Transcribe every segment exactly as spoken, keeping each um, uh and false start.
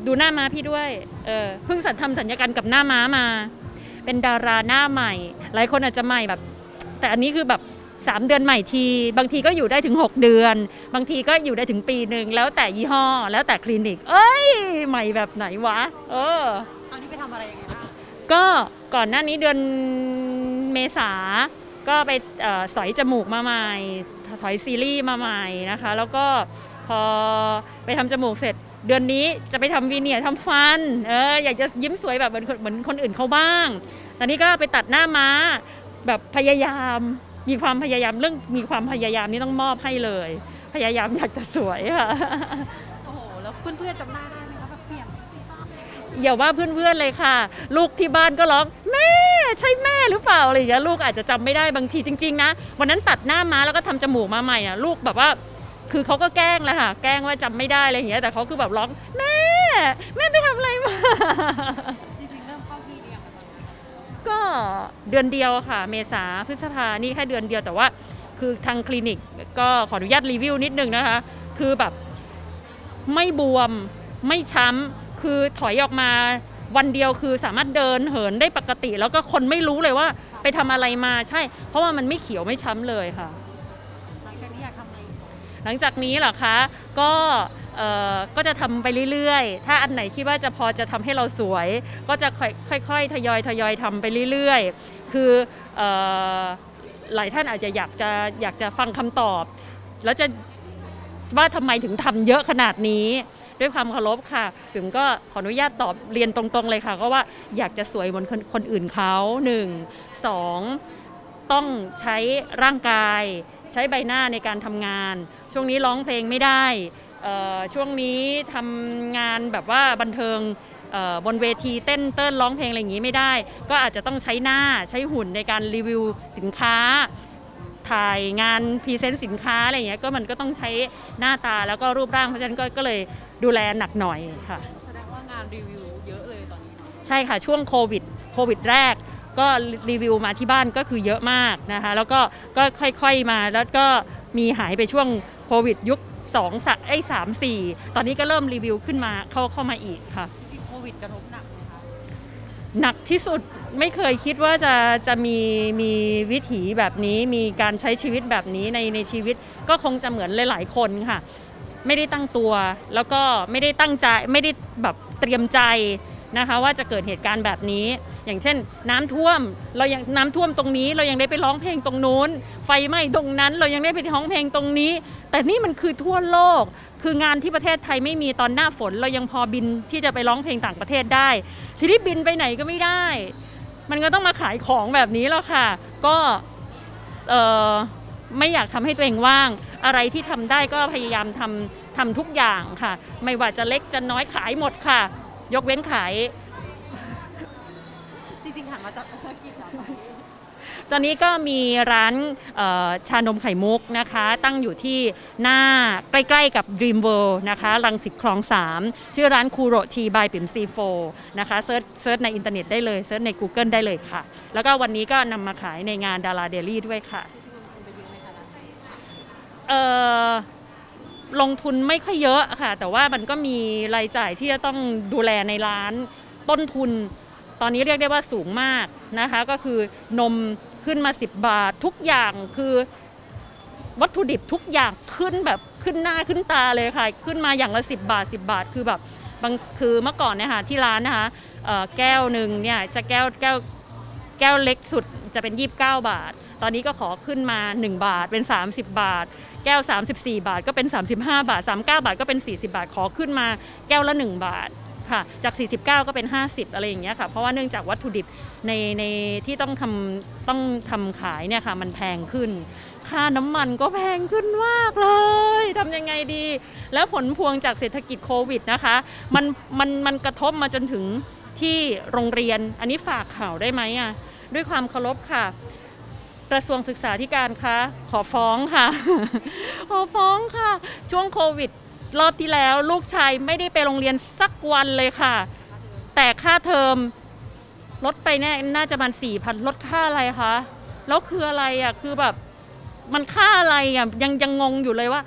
ดูหน้าม้าพี่ด้วยเออเพิ่งสัญทำสัญญกรรมกับหน้าม้ามาเป็นดาราหน้าใหม่หลายคนอาจจะใหม่แบบแต่อันนี้คือแบบสามเดือนใหม่ทีบางทีก็อยู่ได้ถึงหกเดือนบางทีก็อยู่ได้ถึงปีหนึ่งแล้วแต่ยี่ห้อแล้วแต่คลินิกเอ้ยใหม่แบบไหนวะเออเอานี่ไปทำอะไรยังไงบ้างก็ก่อนหน้านี้เดือนเมษาก็ไปสอยจมูกมาใหม่สอยซีรีส์มาใหม่นะคะแล้วก็พอไปทำจมูกเสร็จเดือนนี้จะไปทำวีเนียร์ทำฟันเอออยากจะยิ้มสวยแบบเหมือนเหมือนคนอื่นเขาบ้างตอนนี้ก็ไปตัดหน้าม้าแบบพยายามมีความพยายามเรื่องมีความพยายามนี่ต้องมอบให้เลยพยายามอยากจะสวยค่ะโอ้โหแล้วเพื่อนๆจำหน้าได้ไหมคะแบบเปลี่ยนอย่าว่าเพื่อนๆเลยค่ะลูกที่บ้านก็ร้องแม่ใช่แม่หรือเปล่าอะไรอย่างเงี้ยลูกอาจจะจำไม่ได้บางทีจริงๆนะวันนั้นตัดหน้าม้าแล้วก็ทำจมูกมาใหม่อ่ะลูกแบบว่าคือเขาก็แกล้งแหละค่ะแกล้งว่าจำไม่ได้อะไรอย่างเงี้ยแต่เขาคือแบบร้องแม่แม่ไปทำอะไรมาจริงๆเริ่มเข้าที่เรียนก็เดือนเดียวค่ะเมษาพฤษภานี่แค่เดือนเดียวแต่ว่าคือทางคลินิกก็ขออนุญาตรีวิวนิดนึงนะคะคือแบบไม่บวมไม่ช้ำคือถอยออกมาวันเดียวคือสามารถเดินเหินได้ปกติแล้วก็คนไม่รู้เลยว่าไปทำอะไรมาใช่เพราะว่ามันไม่เขียวไม่ช้ำเลยค่ะหลังจากนี้อยากทำอะไรหลังจากนี้เหรอคะก็ก็จะทำไปเรื่อยๆถ้าอันไหนคิดว่าจะพอจะทำให้เราสวยก็จะค่อยๆทยอยทยอยทำไปเรื่อยๆคือหลายท่านอาจจะอยากจะอยากจะฟังคำตอบแล้วจะว่าทำไมถึงทำเยอะขนาดนี้ด้วยความเคารพค่ะถึงก็ขออนุญาตตอบเรียนตรงๆเลยค่ะก็ว่าอยากจะสวยเหมือนคนคนอื่นเขาหนึ่งสองต้องใช้ร่างกายใช้ใบหน้าในการทำงานช่วงนี้ร้องเพลงไม่ได้ช่วงนี้ทำงานแบบว่าบันเทิงบนเวทีเต้นเต้นร้องเพลงอะไรอย่างนี้ไม่ได้ก็อาจจะต้องใช้หน้าใช้หุ่นในการรีวิวสินค้าถ่ายงานพรีเซนต์สินค้าอะไรอย่างเงี้ยก็มันก็ต้องใช้หน้าตาแล้วก็รูปร่างเพราะฉะนั้นก็ก็เลยดูแลหนักหน่อยค่ะแสดงว่างานรีวิวเยอะเลยตอนนี้ใช่ค่ะช่วงโควิดโควิดแรกก็รีวิวมาที่บ้านก็คือเยอะมากนะคะแล้วก็ก็ค่อยๆมาแล้วก็มีหายไปช่วงโควิดยุคสองไอ้สามสี่ตอนนี้ก็เริ่มรีวิวขึ้นมาเข้าเข้ามาอีกค่ะจริงๆโควิดกระทบหนักไหมคะหนักที่สุดไม่เคยคิดว่าจะจะมีมีวิถีแบบนี้มีการใช้ชีวิตแบบนี้ในในชีวิตก็คงจะเหมือนหลายๆคนค่ะไม่ได้ตั้งตัวแล้วก็ไม่ได้ตั้งใจไม่ได้แบบเตรียมใจนะคะว่าจะเกิดเหตุการณ์แบบนี้อย่างเช่นน้ำท่วมเรายังน้ำท่วมตรงนี้เรายังได้ไปร้องเพลงตรงนู้นไฟไหม้ตรงนั้นเรายังได้ไปร้องเพลงตรงนี้แต่นี่มันคือทั่วโลกคืองานที่ประเทศไทยไม่มีตอนหน้าฝนเรายังพอบินที่จะไปร้องเพลงต่างประเทศได้ทีนี้บินไปไหนก็ไม่ได้มันก็ต้องมาขายของแบบนี้แล้วค่ะก็เอ่อไม่อยากทำให้ตัวเองว่างอะไรที่ทำได้ก็พยายามทำทำทุกอย่างค่ะไม่ว่าจะเล็กจะน้อยขายหมดค่ะยกเว้นขายจริงๆหันมาจับธุรกิจอะไรตอนนี้ก็มีร้านชานมไข่มุกนะคะตั้งอยู่ที่หน้าใกล้ๆกับ Dream World นะคะรังสิตคลองสามชื่อร้านคูโรทีบายปิ่มซีโฟนะคะเซิร์ชเซิร์ชในอินเทอร์เน็ตได้เลยเซิร์ชใน Google ได้เลยค่ะแล้วก็วันนี้ก็นำมาขายในงานดาราเดลี่ด้วยค่ะเอ่อลงทุนไม่ค่อยเยอะค่ะแต่ว่ามันก็มีรายจ่ายที่จะต้องดูแลในร้านต้นทุนตอนนี้เรียกได้ว่าสูงมากนะคะก็คือนมขึ้นมาสิบบาททุกอย่างคือวัตถุดิบทุกอย่างขึ้นแบบขึ้นหน้าขึ้นตาเลยค่ะขึ้นมาอย่างละสิบบาทสิบบาทคือแบบบางคือเมื่อก่อนเนี่ยค่ะที่ร้านนะคะแก้วหนึ่งเนี่ยจะแก้วแก้วแก้วเล็กสุดจะเป็นยี่สิบเก้าบาทตอนนี้ก็ขอขึ้นมาหนึ่งบาทเป็นสามสิบบาทแก้วสามสิบสี่บาทก็เป็นสามสิบห้าบาทสามสิบเก้าบาทก็เป็นสี่สิบบาทขอขึ้นมาแก้วละหนึ่งบาทค่ะจากสี่สิบเก้าก็เป็นห้าสิบอะไรอย่างเงี้ยค่ะเพราะว่าเนื่องจากวัตถุดิบในในที่ต้องทำต้องทำขายเนี่ยค่ะมันแพงขึ้นค่าน้ำมันก็แพงขึ้นมากเลยทำยังไงดีแล้วผลพวงจากเศรษฐกิจโควิดนะคะมันมันมันกระทบมาจนถึงที่โรงเรียนอันนี้ฝากข่าวได้ไหมอ่ะด้วยความเคารพค่ะกระทรวงศึกษาธิการคะขอฟ้องค่ะขอฟ้องค่ะช่วงโควิดรอบที่แล้วลูกชายไม่ได้ไปโรงเรียนสักวันเลยค่ะแต่ค่าเทอมลดไปเนี่ยน่าจะมันสี่พันลดค่าอะไรคะแล้วคืออะไรอ่ะคือแบบมันค่าอะไรอ่ะยังยังงงอยู่เลยว่า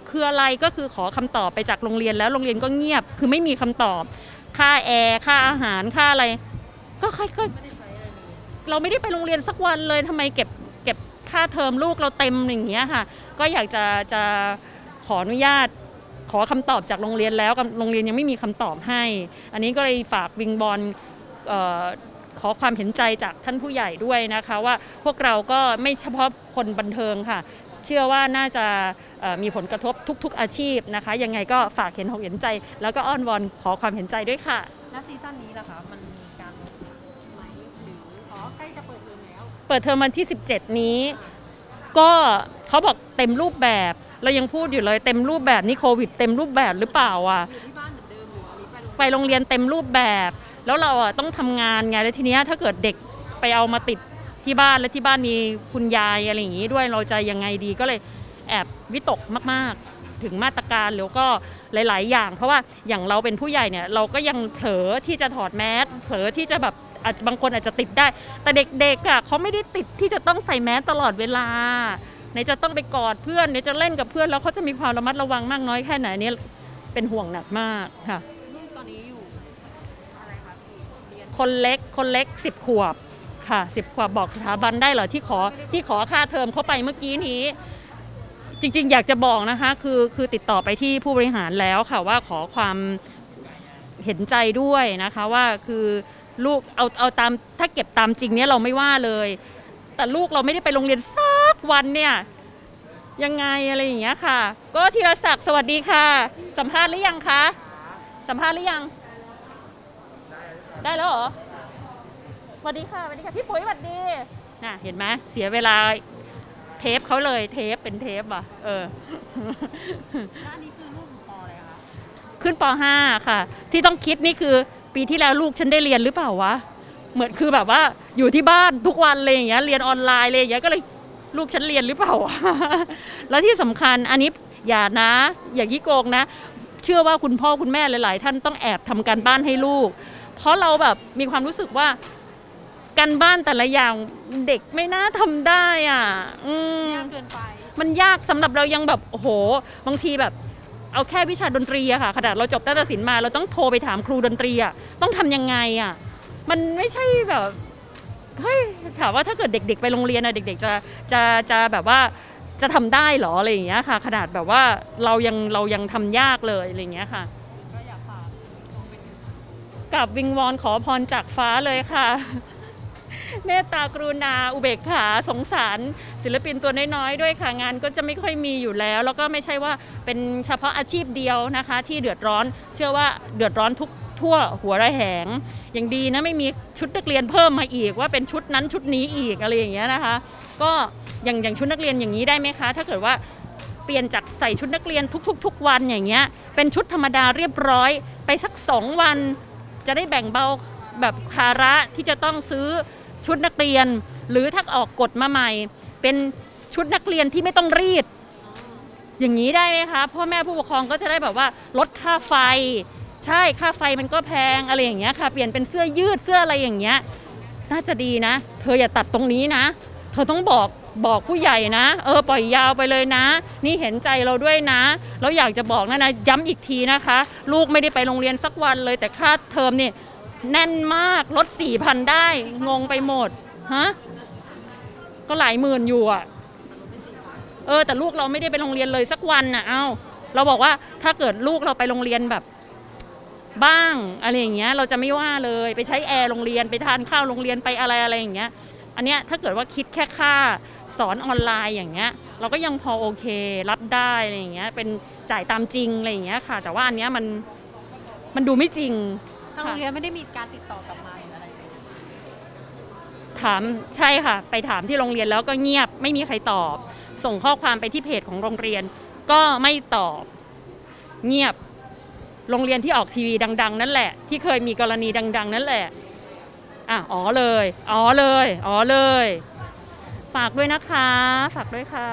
คืออะไรก็คือขอคำตอบไปจากโรงเรียนแล้วโรงเรียนก็เงียบคือไม่มีคำตอบค่าแอร์ค่าอาหารค่าอะไรก็ค่อยๆเราไม่ได้ไปโรงเรียนสักวันเลยทำไมเก็บเก็บค่าเทอมลูกเราเต็มอย่างเงี้ยค่ะก็อยากจะจะขออนุญาตขอคำตอบจากโรงเรียนแล้วโรงเรียนยังไม่มีคำตอบให้อันนี้ก็เลยฝากวิงบอลขอความเห็นใจจากท่านผู้ใหญ่ด้วยนะคะว่าพวกเราก็ไม่เฉพาะคนบันเทิงค่ะเชื่อว่าน่าจะมีผลกระทบทุกๆอาชีพนะคะยังไงก็ฝากเห็นอกเห็นใจแล้วก็อ้อนวอนขอความเห็นใจด้วยค่ะแล้วซีซั่นนี้ล่ะคะมันมีการลดไหมหรืออ๋อใกล้จะเปิดเทอมแล้วเปิดเทอมวันที่สิบเจ็ดนี้ก็เขาบอกเต็มรูปแบบเรายังพูดอยู่เลยเต็มรูปแบบนี่โควิดเต็มรูปแบบหรือเปล่าอ่ะไปโรงเรียนเต็มรูปแบบแล้วเราอ่ะต้องทำงานไงแล้วทีเนี้ยถ้าเกิดเด็กไปเอามาติดที่บ้านและที่บ้านมีคุณยายอะไรอย่างงี้ด้วยเราจะยังไงดีก็เลยแอบวิตกมากๆถึงมาตรการแล้วก็หลายๆอย่างเพราะว่าอย่างเราเป็นผู้ใหญ่เนี่ยเราก็ยังเผลอที่จะถอดแมสเผลอที่จะแบบอาจจะบางคนอาจจะติดได้แต่เด็กๆอ่ะเขาไม่ได้ติดที่จะต้องใส่แมสตลอดเวลาไหนจะต้องไปกอดเพื่อนไหนจะเล่นกับเพื่อนแล้วเขาจะมีความระมัดระวังมากน้อยแค่ไหนเนี่ยเป็นห่วงหนักมากค่ะลูกตอนนี้อยู่อะไรคะพี่คนเล็กคนเล็กสิบขวบค่ะสิบขวบบอกสถาบันได้เหรอที่ขอที่ขอค่าเทอมเขาไปเมื่อกี้นี้จริงๆอยากจะบอกนะคะคือคือติดต่อไปที่ผู้บริหารแล้วค่ะว่าขอความเห็นใจด้วยนะคะว่าคือลูกเอาเอาตามถ้าเก็บตามจริงเนี่ยเราไม่ว่าเลยแต่ลูกเราไม่ได้ไปโรงเรียนสักวันเนี่ยยังไงอะไรอย่างเงี้ยค่ะก็ธีรศักดิ์สวัสดีค่ะสัมภาษณ์หรือยังคะสัมภาษณ์หรือยังได้แล้วเหรอสวัสดีค่ะสวัสดีค่ะพี่ปุ๋ยสวัสดีน่ะเห็นไหมเสียเวลาเทปเขาเลยเทปเป็นเทปอ่ะเออแล้วอันนี้คือลูกอยู่ป.อะไรคะขึ้นป.ห้าค่ะที่ต้องคิดนี่คือปีที่แล้วลูกฉันได้เรียนหรือเปล่าวะเหมือนคือแบบว่าอยู่ที่บ้านทุกวันเลยอย่างเงี้ยเรียนออนไลน์เลยอย่างเงี้ยก็เลยลูกฉันเรียนหรือเปล่าวะแล้วที่สำคัญอันนี้อย่านะอย่าขี้โกงนะเชื่อว่าคุณพ่อคุณแม่หลายๆท่านต้องแอบทำการบ้านให้ลูกเพราะเราแบบมีความรู้สึกว่าการบ้านแต่ละอย่างเด็กไม่น่าทำได้อ่ะยากเกินไปมันยากสำหรับเรายังแบบโอ้โหบางทีแบบเอาแค่วิชาดนตรีอะค่ะขนาดเราจบนาฏศิลป์มาเราต้องโทรไปถามครูดนตรีอะต้องทำยังไงอะมันไม่ใช่แบบเฮ้ยถามว่าถ้าเกิดเด็กๆไปโรงเรียนอะเด็กๆจะจะจะแบบว่าจะทำได้หรออะไรอย่างเงี้ยค่ะขนาดแบบว่าเรายังเรายังทำยากเลยอะไรอย่างเงี้ยค่ะก็อยากฝากกับวิงวอนขอพรจากฟ้าเลยค่ะเมตตากรุณาอุเบกขาสงสารศิลปินตัวน้อยๆด้วยค่ะงานก็จะไม่ค่อยมีอยู่แล้วแล้วก็ไม่ใช่ว่าเป็นเฉพาะอาชีพเดียวนะคะที่เดือดร้อนเชื่อว่าเดือดร้อนทุกทั่วหัวระแหงอย่างดีนะไม่มีชุดนักเรียนเพิ่มมาอีกว่าเป็นชุดนั้นชุดนี้อีกอะไรอย่างเงี้ยนะคะก็อย่างอย่างชุดนักเรียนอย่างนี้ได้ไหมคะถ้าเกิดว่าเปลี่ยนจากใส่ชุดนักเรียนทุกๆทุกวันอย่างเงี้ยเป็นชุดธรรมดาเรียบร้อยไปสักสองวันจะได้แบ่งเบาแบบภาระที่จะต้องซื้อชุดนักเรียนหรือถ้าออกกฎมาใหม่เป็นชุดนักเรียนที่ไม่ต้องรีดอย่างนี้ได้ไหมคะพ่อแม่ผู้ปกครองก็จะได้แบบว่าลดค่าไฟใช่ค่าไฟมันก็แพงอะไรอย่างเงี้ยค่ะเปลี่ยนเป็นเสื้อยืดเสื้ออะไรอย่างเงี้ยน่าจะดีนะเธออย่าตัดตรงนี้นะเธอต้องบอกบอกผู้ใหญ่นะเออปล่อยยาวไปเลยนะนี่เห็นใจเราด้วยนะแล้วอยากจะบอกนะนะย้ำอีกทีนะคะลูกไม่ได้ไปโรงเรียนสักวันเลยแต่ค่าเทอมนี่แน่นมากลด สี่พัน ได้งงไปหมดฮะก็หลายหมื่นอยู่อ่ะเออแต่ลูกเราไม่ได้ไปโรงเรียนเลยสักวันน่ะเอ้าเราบอกว่าถ้าเกิดลูกเราไปโรงเรียนแบบบ้างอะไรอย่างเงี้ยเราจะไม่ว่าเลยไปใช้แอร์โรงเรียนไปทานข้าวโรงเรียนไปอะไรอะไรอย่างเงี้ยอันเนี้ยถ้าเกิดว่าคิดแค่ค่าสอนออนไลน์อย่างเงี้ยเราก็ยังพอโอเครับได้อะไรอย่างเงี้ยเป็นจ่ายตามจริงอะไรอย่างเงี้ยค่ะแต่ว่าอันเนี้ยมันมันดูไม่จริงทางโรงเรียนไม่ได้มีการติดต่อกลับมาหรืออะไรถามใช่ค่ะไปถามที่โรงเรียนแล้วก็เงียบไม่มีใครตอบส่งข้อความไปที่เพจของโรงเรียนก็ไม่ตอบเงียบโรงเรียนที่ออกทีวีดังๆนั่นแหละที่เคยมีกรณีดังๆนั่นแหละอ่ะอ๋อเลยอ๋อเลยอ๋อเลยฝากด้วยนะคะฝากด้วยค่ะ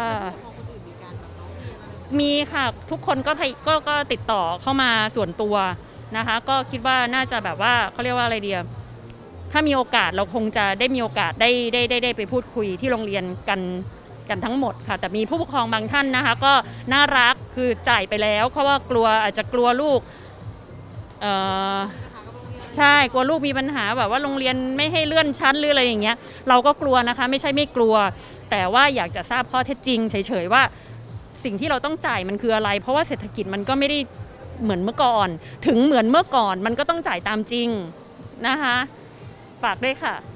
มีค่ะทุกคนก็ก็ก็ติดต่อเข้ามาส่วนตัวนะคะก็คิดว่าน่าจะแบบว่าเขาเรียกว่าอะไรเดียถ้ามีโอกาสเราคงจะได้มีโอกาสได้ได้ได้ได้ไปพูดคุยที่โรงเรียนกันกันทั้งหมดค่ะแต่มีผู้ปกครองบางท่านนะคะก็น่ารักคือจ่ายไปแล้วเพราะว่ากลัวอาจจะกลัวลูกเอ่อใช่กลัวลูกมีปัญหาแบบว่าโรงเรียนไม่ให้เลื่อนชั้นหรืออะไรอย่างเงี้ยเราก็กลัวนะคะไม่ใช่ไม่กลัวแต่ว่าอยากจะทราบข้อเท็จจริงเฉยๆว่าสิ่งที่เราต้องจ่ายมันคืออะไรเพราะว่าเศรษฐกิจมันก็ไม่ได้เหมือนเมื่อก่อนถึงเหมือนเมื่อก่อนมันก็ต้องจ่ายตามจริงนะคะฝากด้วยค่ะ